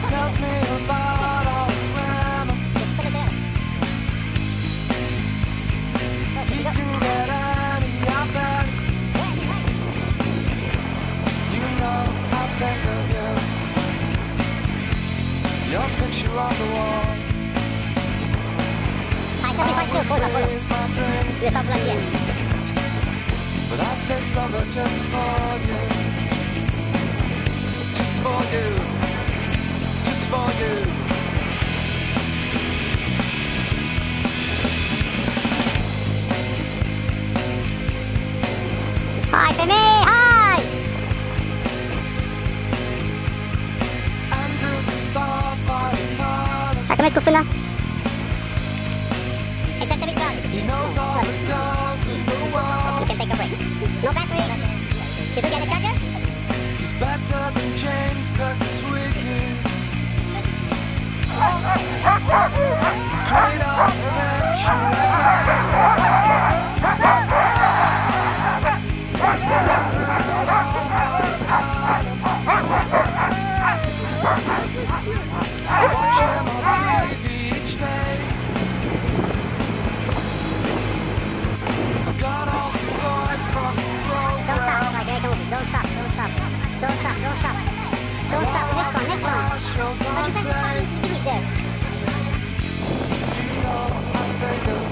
tells me about all his women. He can get any of them. You know I think of you. Your picture on the wall. I would raise my drink to you, but I stay sober just for you. Just for you. Just for you. Hi, Timmy! Hi! Andrew's a star fighting hard. Tack så mycket kusterna. Exakt lite bra. He knows all the girls in the world. You can take a break. No battery. Did you get a charger? He's better than James Cook tweaking. Kratos mention. Andrew's a star fighting hard. I watch him on TV each day. Got all the toys from the program. Don't stop. Don't stop. Next one. Shows on But you tape. can finish there. You know I think of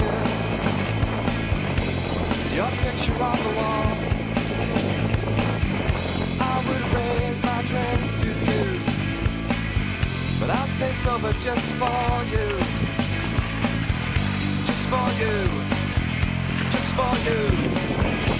you. Your picture on the wall. I would raise my drink to you, but I'll stay sober just for you. Just for you. Just for you.